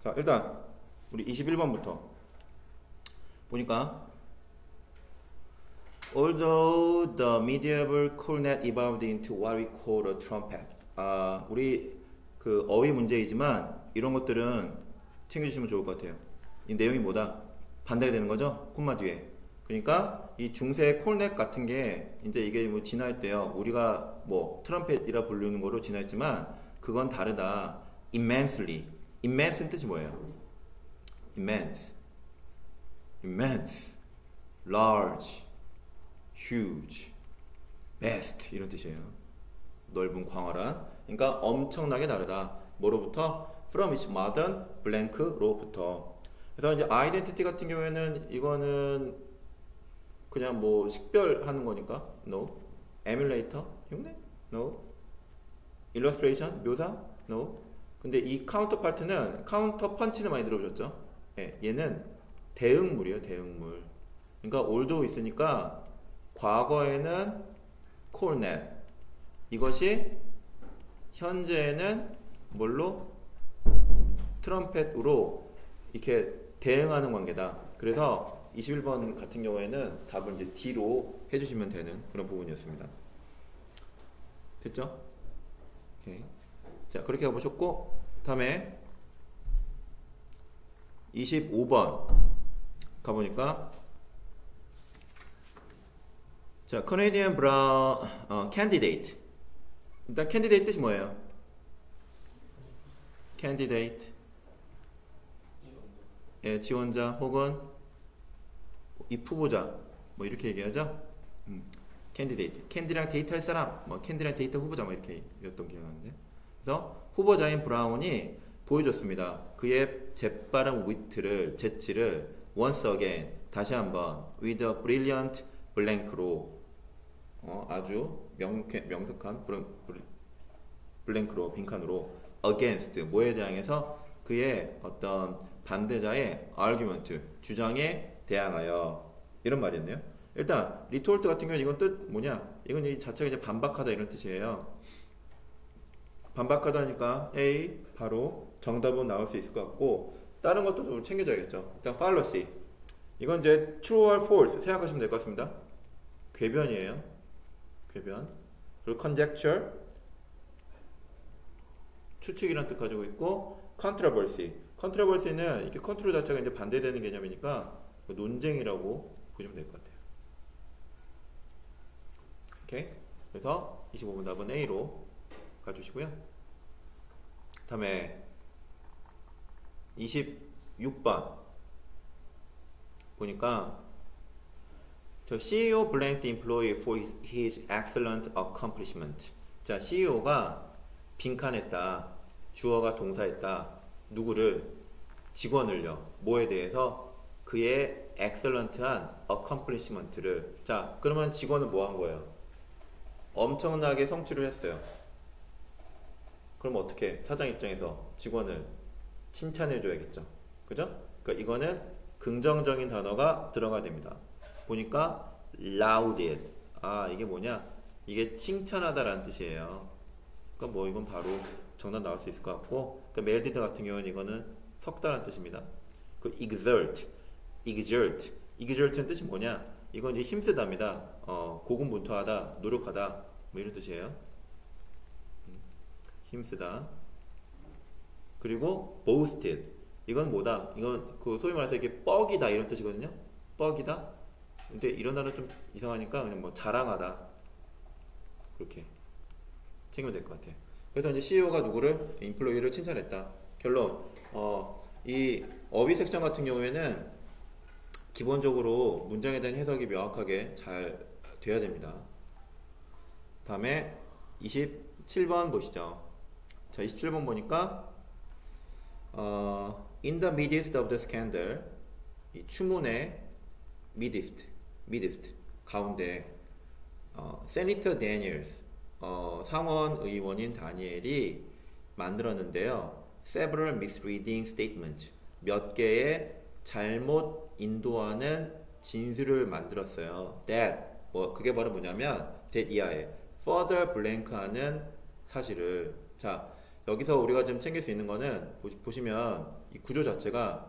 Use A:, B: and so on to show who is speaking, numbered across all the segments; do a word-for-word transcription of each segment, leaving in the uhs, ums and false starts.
A: 자, 일단 우리 이십일 번부터 보니까 Although the medieval cornet evolved into what we call a trumpet. 아, 우리 그 어휘 문제이지만 이런 것들은 챙겨주시면 좋을 것 같아요. 이 내용이 뭐다? 반대가 되는 거죠? 콤마 뒤에. 그러니까 이 중세 콜넷 같은 게 이제 이게 뭐 진화했대요. 우리가 뭐 트럼펫이라 부르는 거로 진화했지만 그건 다르다. immensely. immense는 뜻이 뭐예요? immense. immense. large. huge. vast 이런 뜻이에요. 넓은 광활한. 그러니까 엄청나게 다르다. 뭐로부터? from its modern blank로부터. 그래서 이제 identity 같은 경우에는 이거는 그냥 뭐 식별하는 거니까 no. emulator 흉내? no. illustration 묘사? no. 근데 이 counterpart는 counter punch는 많이 들어보셨죠? 예, 얘는 대응물이에요. 대응물. 그러니까 although 있으니까 과거에는 cornet 이것이 현재에는 뭘로? 트럼펫으로 이렇게 대응하는 관계다. 그래서 이십일 번 같은 경우에는 답을 이제 D로 해주시면 되는 그런 부분이었습니다. 됐죠? 오케이. 자, 그렇게 가보셨고, 다음에 이십오 번 가보니까, 자, Canadian Brown 어, Candidate. 일단 Candidate 뜻이 뭐예요? Candidate. 예, 지원자 혹은 이 후보자 뭐 이렇게 얘기하죠. 음, candidate, 캔디랑 데이트 할 사람, 뭐 캔디랑 데이트 후보자 뭐 이렇게 였던 기억이 나는데. 그래서 후보자인 브라운이 보여줬습니다. 그의 재빠른 위트를 재치를 once again 다시 한번 with a brilliant blank로 어, 아주 명, 명석한 블랭크로 빈칸으로 against 뭐에 대항해서 그의 어떤 반대자의 argument 주장에 대항하여 이런 말이었네요. 일단 retort 같은 경우는 이건 뜻 뭐냐? 이건 이 자체가 이제 반박하다 이런 뜻이에요. 반박하다니까 A 바로 정답은 나올 수 있을 것 같고 다른 것도 좀 챙겨줘야겠죠. 일단 fallacy 이건 이제 true or false 생각하시면 될 것 같습니다. 궤변이에요. 궤변. 그리고 conjecture 추측이라는 뜻 가지고 있고 controversy 컨트로버시는 이렇게 컨트롤 자체가 이제 반대되는 개념이니까 논쟁이라고 보시면 될 것 같아요. 오케이. 그래서 이십오 번 답은 A로 가주시고요. 다음에 이십육 번 보니까 저 씨이오 blanked the employee for his, his excellent accomplishment. 자, 씨이오가 빈칸했다. 주어가 동사했다. 누구를? 직원을요. 뭐에 대해서? 그의 excellent한 accomplishment를. 자, 그러면 직원은 뭐 한 거예요? 엄청나게 성취를 했어요. 그럼 어떻게? 사장 입장에서 직원을 칭찬해 줘야겠죠. 그죠? 그러니까 이거는 긍정적인 단어가 들어가야 됩니다. 보니까 lauded. 아, 이게 뭐냐? 이게 칭찬하다라는 뜻이에요. 그러니까 뭐 이건 바로 정답 나올 수 있을 것 같고, 그러니까 메일디드 같은 경우는 이거는 석다라는 뜻입니다. 그 exert, exert, exert는 뜻이 뭐냐? 이건 이제 힘쓰다입니다. 어, 고군분투하다, 노력하다, 뭐 이런 뜻이에요. 힘쓰다. 그리고 boasted, 이건 뭐다? 이건 그 소위 말해서 이게 뻑이다 이런 뜻이거든요. 뻑이다. 근데 이런 단어 좀 이상하니까 그냥 뭐 자랑하다 그렇게 챙기면 될 것 같아요. 그래서 이제 씨이오가 누구를? 인플로이를 칭찬했다. 결론, 어, 이 어휘 섹션 같은 경우에는 기본적으로 문장에 대한 해석이 명확하게 잘 돼야 됩니다. 다음에 이십칠 번 보시죠. 자, 이십칠 번 보니까 어, in the midst of the scandal, 이 추문의 midst, midst 가운데 어, Senator Daniels 어, 상원 의원인 다니엘이 만들었는데요. Several misleading statements. 몇 개의 잘못 인도하는 진술을 만들었어요. That 뭐 그게 바로 뭐냐면 that 이하에 further blank하는 사실을. 자, 여기서 우리가 좀 챙길 수 있는 거는 보- 보시면 이 구조 자체가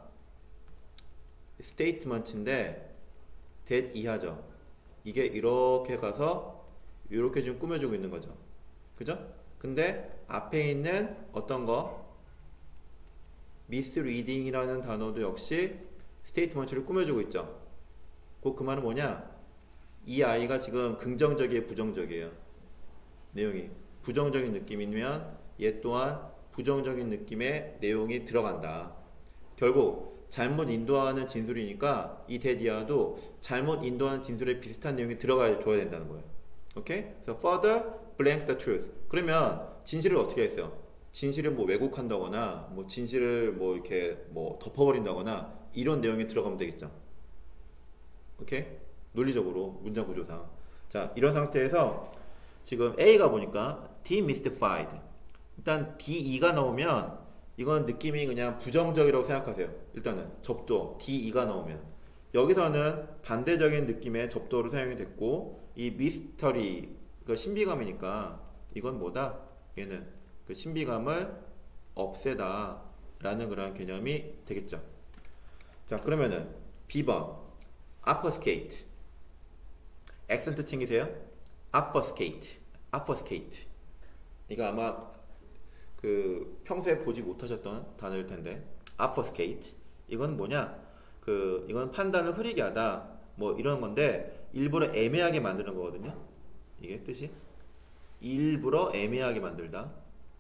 A: 스테이트먼트인데 that 이하죠. 이게 이렇게 가서 이렇게 좀 꾸며주고 있는 거죠. 그죠? 근데 앞에 있는 어떤 거 misreading이라는 단어도 역시 스테이트먼트를 꾸며주고 있죠. 그, 그 말은 뭐냐? 이 아이가 지금 긍정적이에요, 부정적이에요? 내용이 부정적인 느낌이면 얘 또한 부정적인 느낌의 내용이 들어간다. 결국 잘못 인도하는 진술이니까 이 대디아도 잘못 인도하는 진술에 비슷한 내용이 들어가 줘야 된다는 거예요. 오케이? 그래서 further blank the truth. 그러면 진실을 어떻게 했어요? 진실을 뭐 왜곡한다거나 뭐 진실을 뭐 이렇게 뭐 덮어버린다거나 이런 내용이 들어가면 되겠죠. 오케이? 논리적으로 문장 구조상. 자, 이런 상태에서 지금 A가 보니까 demystified. 일단 디이가 나오면 이건 느낌이 그냥 부정적이라고 생각하세요. 일단은 접두어 디이가 나오면 여기서는 반대적인 느낌의 접두어로 사용이 됐고 이 미스터리 그 신비감이니까 이건 뭐다? 얘는 그 신비감을 없애다 라는 그런 개념이 되겠죠. 자, 그러면은 B번 obfuscate 액센트 챙기세요. obfuscate obfuscate 이거 아마 그 평소에 보지 못하셨던 단어일 텐데 obfuscate 이건 뭐냐? 그 이건 판단을 흐리게 하다 뭐 이런 건데 일부러 애매하게 만드는 거거든요. 이게 뜻이 일부러 애매하게 만들다.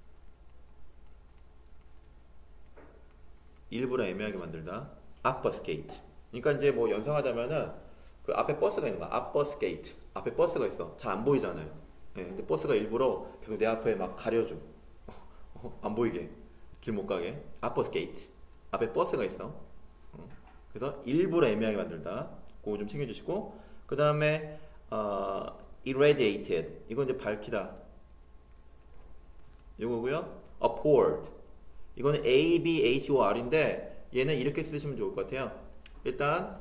A: 일부러 애매하게 만들다. obfuscate. 그러니까 이제 뭐 연상하자면은 그 앞에 버스가 있는 거야. obfuscate. 앞에 버스가 있어. 잘 안 보이잖아요. 예, 근데 버스가 일부러 계속 내 앞에 막 가려줘. 어, 안 보이게. 길 못 가게. obfuscate. 앞에 버스가 있어. 어, 그래서 일부러 애매하게 만들다. 그거 좀 챙겨주시고 그 다음에 어, irradiated. 이건 이제 밝히다. 이거고요. appalled. 이거는 A, B, H, O, R인데 얘는 이렇게 쓰시면 좋을 것 같아요. 일단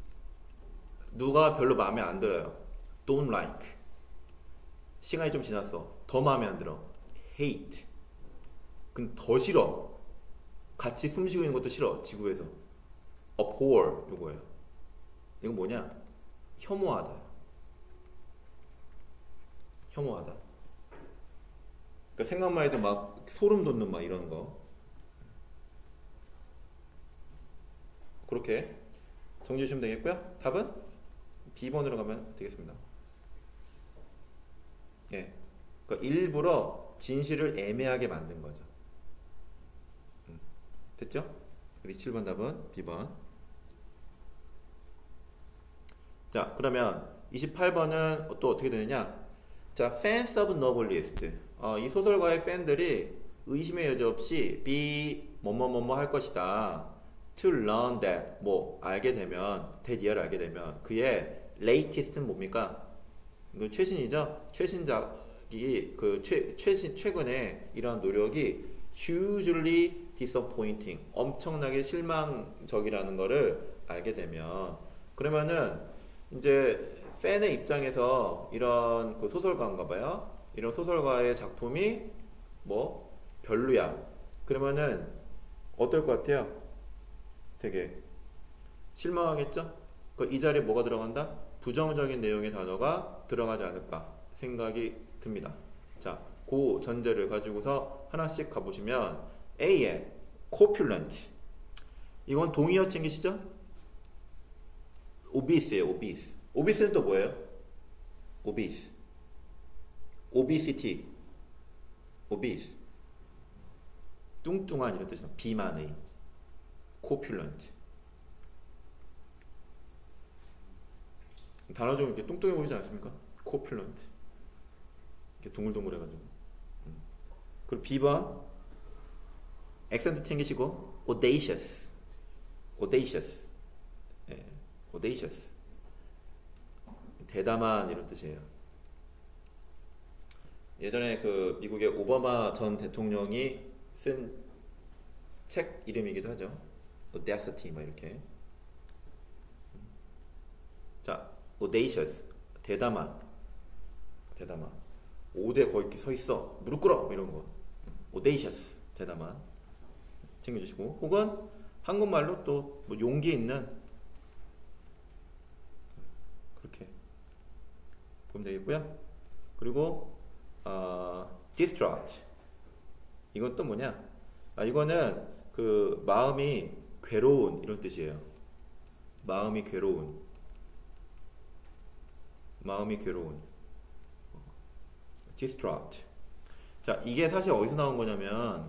A: 누가 별로 마음에 안 들어요. Don't like. 시간이 좀 지났어. 더 마음에 안 들어. Hate. 그럼 더 싫어. 같이 숨쉬고 있는 것도 싫어. 지구에서. Abhor 요거예요. 이건 뭐냐? 혐오하다. 혐오하다. 그러니까 생각만 해도 막 소름 돋는 막 이런 거. 그렇게 정리해 주시면 되겠고요. 답은 B번으로 가면 되겠습니다. 예. 그러니까 일부러 진실을 애매하게 만든 거죠. 음. 됐죠? 칠 번 답은 B번. 자, 그러면 이십팔 번은 또 어떻게 되느냐? 자, fans of novelist. 어, 이 소설가의 팬들이 의심의 여지 없이 be 뭐뭐뭐뭐 할 것이다. to learn that 뭐 알게 되면 that year 알게 되면 그의 latest는 뭡니까? 그 최신이죠. 최신작이 그 최, 최신 최근에 이러한 노력이 hugely disappointing 엄청나게 실망적이라는 거를 알게 되면 그러면은 이제 팬의 입장에서 이런 그 소설가인가 봐요. 이런 소설가의 작품이 뭐 별로야. 그러면은 어떨 것 같아요? 되게 실망하겠죠? 그 이 자리에 뭐가 들어간다? 부정적인 내용의 단어가 들어가지 않을까 생각이 듭니다. 자, 그 전제를 가지고서 하나씩 가보시면 A의 corpulent 이건 동의어 챙기시죠? obese예요. obese. obese는 또 뭐예요? obese. obesity. obese. 뚱뚱한 이런 뜻이죠. 비만의. corpulent. 단어 좀 이렇게 뚱뚱해 보이지 않습니까? corpulent. 이렇게 동글동글해가지고. 음. 그리고 B번 액센트 챙기시고 audacious. audacious. 예, audacious. 대담한 이런 뜻이에요. 예전에 그 미국의 오바마 전 대통령이 쓴 책 이름이기도 하죠. audacity 막 이렇게. 자, audacious 대담한 대담한 오 대 거의 이렇게 서 있어 무릎 꿇어 이런 거 audacious 대담한 챙겨주시고, 혹은 한국말로 또 뭐 용기 있는 그렇게 보면 되겠고요. 그리고 어, distraught 이건 또 뭐냐? 아, 이거는 그 마음이 괴로운 이런 뜻이에요. 마음이 괴로운 마음이 괴로운 distraught. 자, 이게 사실 어디서 나온 거냐면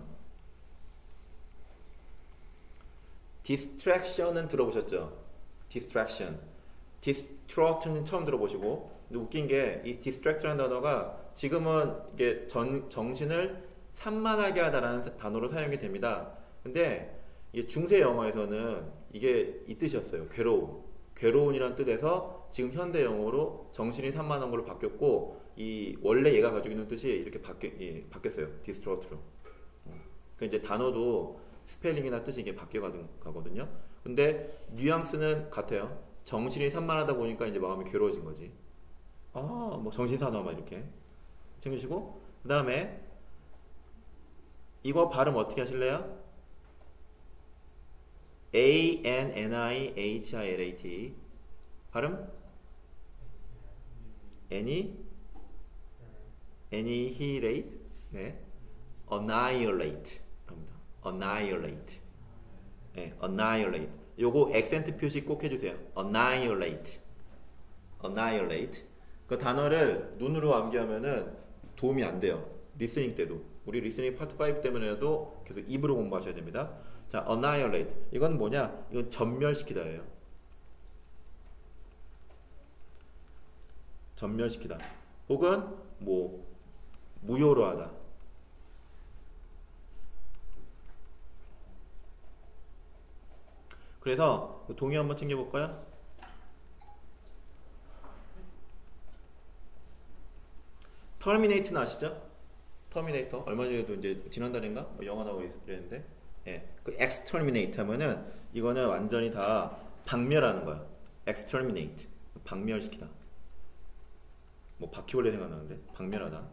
A: distraction은 들어보셨죠? distraction. distraught는 처음 들어보시고, 근데 웃긴 게 이 distract라는 단어가 지금은 이게 전, 정신을 산만하게 하다라는 단어로 사용이 됩니다. 근데 이게 중세 영어에서는 이게 이 뜻이었어요. 괴로움. 괴로움이라는 뜻에서 지금 현대 영어로 정신이 산만한 걸로 바뀌었고, 이 원래 얘가 가지고 있는 뜻이 이렇게 바뀌, 예, 바뀌었어요. distraught로. 그 이제 단어도 스펠링이나 뜻이 이게 바뀌어가거든요. 근데 뉘앙스는 같아요. 정신이 산만하다 보니까 이제 마음이 괴로워진 거지. 아, 뭐 정신사나워 막 이렇게 챙기시고, 그 다음에 이거 발음 어떻게 하실래요? A N N I H I L A T 발음? Any? Annihilate? 네. Annihilate 합니다. Annihilate. 네, Annihilate. 요거 액센트 표시 꼭 해주세요. Annihilate. Annihilate. 그 단어를 눈으로 암기하면은 도움이 안 돼요. 리스닝 때도. 우리 리스닝 파트 오 때문에도 계속 입으로 공부하셔야 됩니다. 자, annihilate. 이건 뭐냐? 이건 전멸시키다예요. 전멸시키다. 혹은 뭐 무효로 하다. 그래서 동의 한번 챙겨볼까요? 터미네이터는 아시죠? 터미네이터 얼마 전에도 이제 지난달인가 뭐 영화 나오고 그랬는데, 예, 그 exterminate 하면은 이거는 완전히 다 박멸하는 거야. exterminate 박멸시키다. 뭐 바퀴벌레 생각나는데 박멸하다.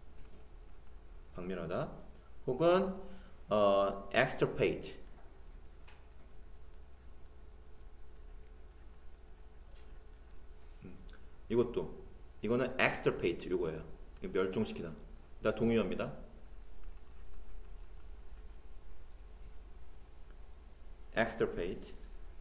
A: 박멸하다. 혹은 어, extirpate. 음, 이것도 이거는 extirpate 이거예요. 이거 멸종시키다. 나 동의합니다. extirpate.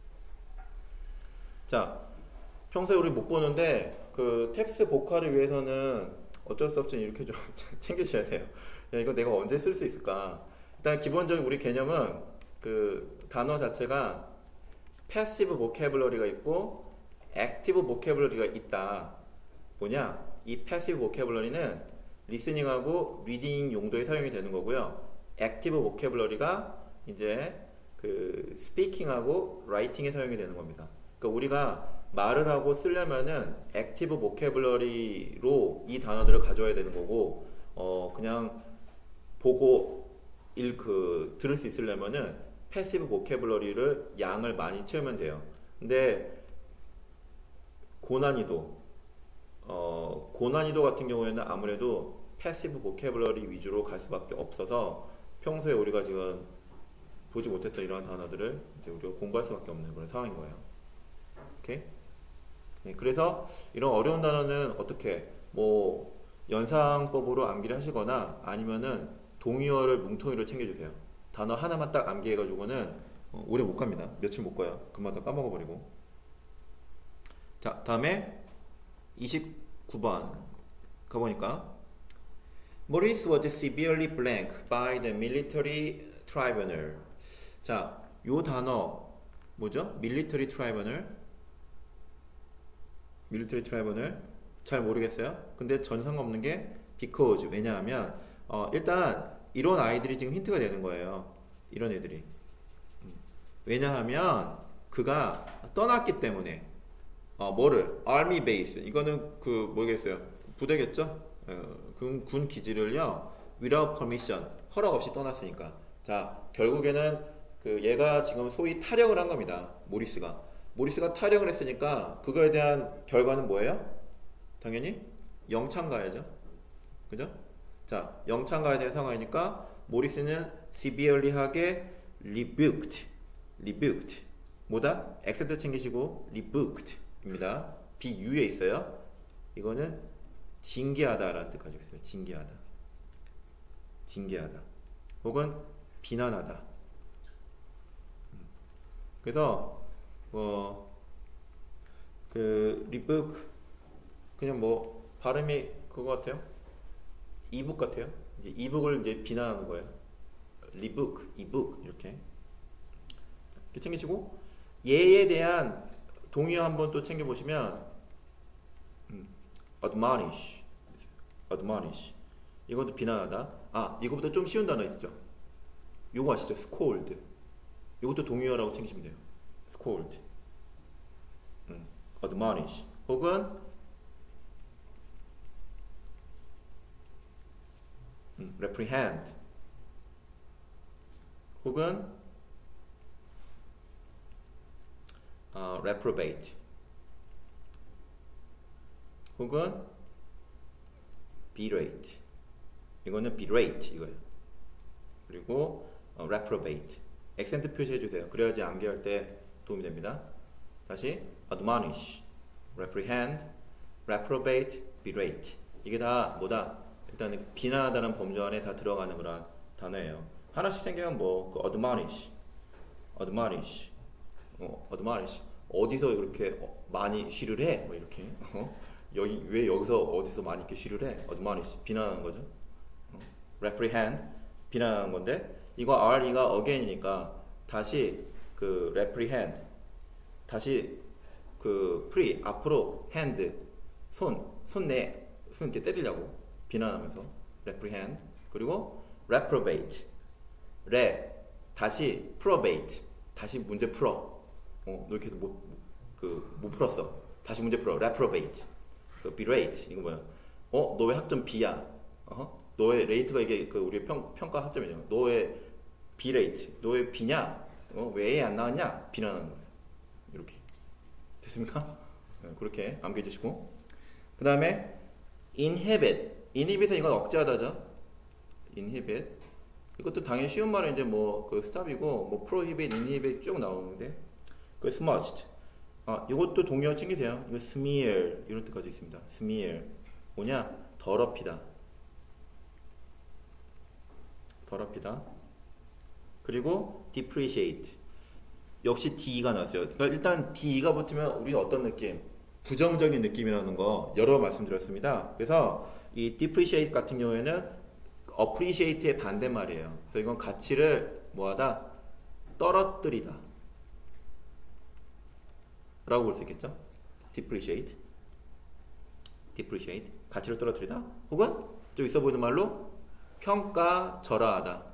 A: 자, 평소에 우리 못 보는데 그 텍스트 복화를 위해서는 어쩔 수 없이 이렇게 좀 챙기셔야 돼요. 야, 이거 내가 언제 쓸 수 있을까? 일단 기본적인 우리 개념은 그 단어 자체가 passive vocabulary가 있고 active vocabulary가 있다. 뭐냐? 이 passive vocabulary는 리스닝하고 리딩 용도에 사용이 되는 거고요. active vocabulary가 이제 그 스피킹하고 라이팅에 사용이 되는 겁니다. 그러니까 우리가 말을 하고 쓰려면은 active vocabulary로 이 단어들을 가져와야 되는 거고, 어 그냥 보고 일 그 들을 수 있으려면은 passive vocabulary를 양을 많이 채우면 돼요. 근데 고난이도 어 고난이도 같은 경우에는 아무래도 passive vocabulary 위주로 갈 수밖에 없어서 평소에 우리가 지금 보지 못했던 이러한 단어들을 이제 우리가 공부할 수밖에 없는 그런 상황인 거예요. 오케이? 네, 그래서 이런 어려운 단어는 어떻게 뭐 연상법으로 암기를 하시거나 아니면은 동의어를 뭉텅이로 챙겨주세요. 단어 하나만 딱 암기해가지고는 어, 오래 못 갑니다. 며칠 못 가요. 금방 다 까먹어버리고. 자, 다음에 이십구 번 가보니까 Maurice was severely blanked by the military tribunal. 자, 요 단어 뭐죠? military tribunal. military tribunal 잘 모르겠어요. 근데 전 상관없는 게 because. 왜냐하면 어, 일단 이런 아이들이 지금 힌트가 되는 거예요. 이런 애들이. 왜냐하면 그가 떠났기 때문에. 어, 뭐를? army base. 이거는 그 뭐겠어요? 부대겠죠? 어, 군, 군 기지를요. without permission. 허락 없이 떠났으니까. 자, 결국에는 그 얘가 지금 소위 탈영을 한 겁니다. 모리스가. 모리스가 탈영을 했으니까 그거에 대한 결과는 뭐예요? 당연히 영창 가야죠. 그죠? 자, 영창 가야 되는 상황이니까 모리스는 severely하게 rebuked, rebuked. 뭐다? 액센트 챙기시고 rebuked 입니다. 비유에 있어요. 이거는 징계하다라는 뜻 가지고 있어요. 징계하다, 징계하다, 혹은 비난하다. 그래서 어, 그 rebuke 그냥 뭐 발음이 그거 같아요. 이북 같아요. 이제 이북을 이제 비난하는 거예요. rebuke, 이북 이렇게. 이렇게 챙기시고 얘에 대한 동의어 한번 또 챙겨보시면 음, admonish, admonish 이것도 비난하다. 아, 이거보다 좀 쉬운 단어 있죠. 요거 아시죠? scold. 이것도 동의어라고 챙기시면 돼요. scold, 음, admonish 혹은 음, reprehend 혹은 어, reprobate 혹은 berate. 이거는 berate 이거예요. 그리고 어, reprobate 액센트 표시해 주세요. 그래야지 암기할 때 도움이 됩니다. 다시 admonish, reprehend, reprobate, berate. 이게 다 뭐다? 일단 비난하다는 범주 안에 다 들어가는 그런 단어예요. 하나씩 생기면 뭐 그 admonish, admonish, 어, admonish 어디서 이렇게 많이 쉬를 해? 뭐 이렇게 어? 여기 왜 여기서 어디서 많이 이렇게 쉬를 해? admonish 비난하는 거죠. 어? reprehend 비난하는 건데 이거 re가 again이니까 다시 그 reprehend 다시 그 pre 앞으로 hand 손 손 내 손 이렇게 때리려고 비난하면서 reprehend. 그리고 reprobate re 다시 probate 다시 문제 풀어. 어, 너 이렇게 못 그 못 풀었어. 다시 문제 풀어. reprobate. 그 berate 이거 뭐야? 어, 너 왜 학점 B야? 어? 너의 레이트가 이게 그 우리 평 평가 학점이죠. 너의 B레이트, 너의 B냐? 어, 왜 A 안 나왔냐? 비난하는 거예요. 이렇게 됐습니까? 네, 그렇게 암기해 주시고 그 다음에 inhibit, inhibit은 이건 억제하다죠. inhibit 이것도 당연히 쉬운 말은 이제 뭐 그 stop이고 뭐 prohibit, inhibit 쭉 나오는데 그 smudged 아 이것도 동의어 챙기세요. 이거 smear 이런 뜻까지 있습니다. smear 뭐냐? 더럽히다, 더럽히다. 그리고 depreciate 역시 D가 나왔어요. 그러니까 일단 D가 붙으면 우리는 어떤 느낌? 부정적인 느낌이라는 거 여러 번 말씀드렸습니다. 그래서 이 depreciate 같은 경우에는 appreciate의 반대말이에요. 그래서 이건 가치를 뭐하다? 떨어뜨리다 라고 볼 수 있겠죠? depreciate, depreciate 가치를 떨어뜨리다 혹은 좀 있어 보이는 말로 평가절하하다.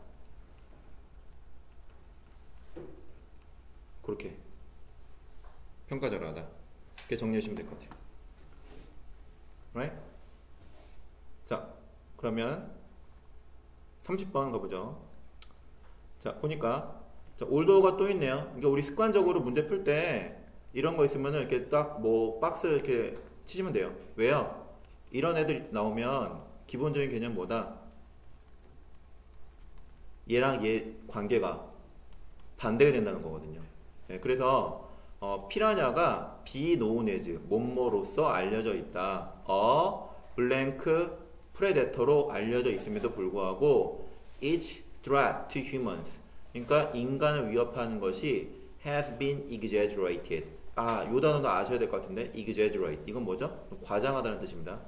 A: 그렇게 평가절하하다 이렇게 정리해 주시면 될 것 같아요. right? 자 그러면 삼십 번 가보죠. 자 보니까 자, 올더가 또 있네요. 그러니까 우리 습관적으로 문제 풀 때 이런 거 있으면 이렇게 딱 뭐 박스 이렇게 치시면 돼요. 왜요? 이런 애들 나오면 기본적인 개념 뭐다? 얘랑 얘 관계가 반대가 된다는 거거든요. 네, 그래서 어, 피라냐가 be known as 뭐뭐로서 알려져 있다. 어 블랭크 프레데터로 알려져 있음에도 불구하고 each threat to humans 그러니까 인간을 위협하는 것이 has been exaggerated. 아, 요 단어도 아셔야 될 것 같은데 exaggerate 이건 뭐죠? 과장하다는 뜻입니다.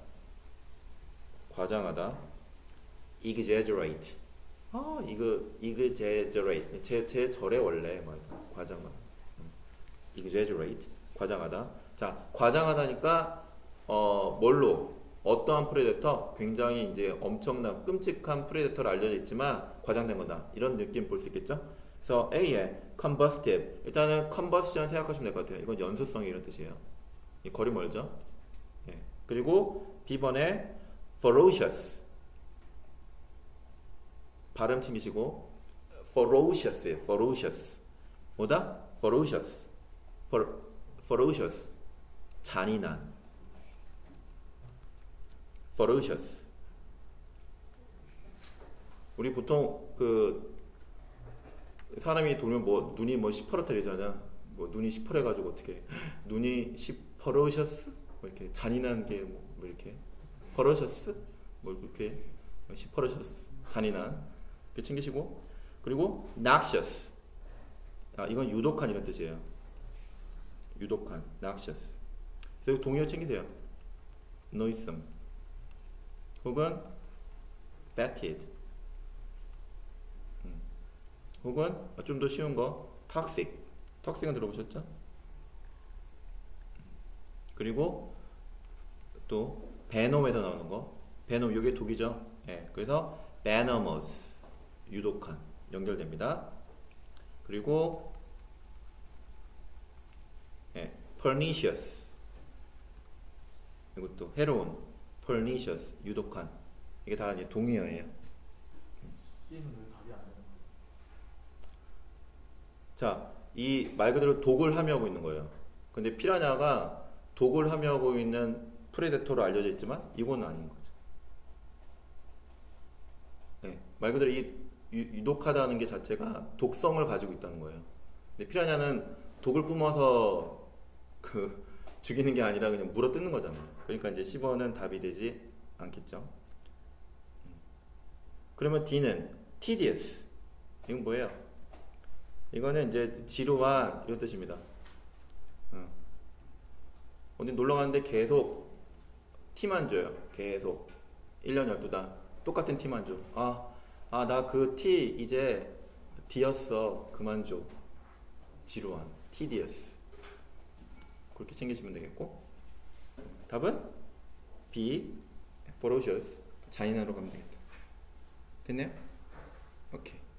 A: 과장하다 exaggerate 아, 이거 exaggerate 제, 제 절의 원래 말이죠. 과장하다 exaggerate 과장하다. 자, 과장하다니까 어, 뭘로? 어떠한 프레데터? 굉장히 이제 엄청난 끔찍한 프레데터로 알려져 있지만 과장된 거다. 이런 느낌 볼 수 있겠죠? 그래서 A에 combustive 일단은 combustion 생각하시면 될 것 같아요. 이건 연소성이 이런 뜻이에요. 이 거리 멀죠? 예. 그리고 B번에 ferocious 발음 챙기시고 ferocious예요. ferocious 뭐다? ferocious fer, ferocious 잔인한 ferocious 우리 보통 그 사람이 돌면 뭐 눈이 뭐 시퍼렇다리잖아. 뭐 눈이 시퍼래가지고 어떻게 눈이 시퍼러셨스? 뭐 이렇게 잔인한 게 뭐 이렇게 퍼러셨스? 뭐 이렇게 시퍼러셨스 잔인한 이렇게 챙기시고 그리고 noxious 아 이건 유독한 이런 뜻이에요. 유독한 noxious 그래서 동의어 챙기세요. noisome 혹은 fetid 음. 혹은 좀 더 쉬운 거 toxic toxic은 들어보셨죠? 그리고 또 베놈에서 나오는 거 베놈 이게 독이죠. 예, 그래서 venomous 유독한 연결됩니다. 그리고 예, pernicious 이것도 해로운 pernicious 유독한 이게 다 이제 동의어예요.
B: C는 왜 답이 안 되는 거예요?
A: 자, 이 말 그대로 독을 함유하고 있는 거예요. 근데 피라냐가 독을 함유하고 있는 프레데터로 알려져 있지만 이거는 아닌 거죠. 네, 말 그대로 이 유, 유독하다는 게 자체가 독성을 가지고 있다는 거예요. 근데 피라냐는 독을 뿜어서 그 죽이는 게 아니라 그냥 물어 뜯는 거잖아요. 그러니까 이제 십 번은 답이 되지 않겠죠. 그러면 D는 tedious. 이건 뭐예요? 이거는 이제 지루한 이런 뜻입니다. 어. 어디 놀러 가는데 계속 티만 줘요. 계속 일 년 열두 달 똑같은 티만 줘. 아, 아, 나 그 티 이제 D였어. 그만 줘. 지루한 tedious. 그렇게 챙기시면 되겠고 답은 B ferocious 잔인하로 가면 되겠다. 됐네요? 오케이.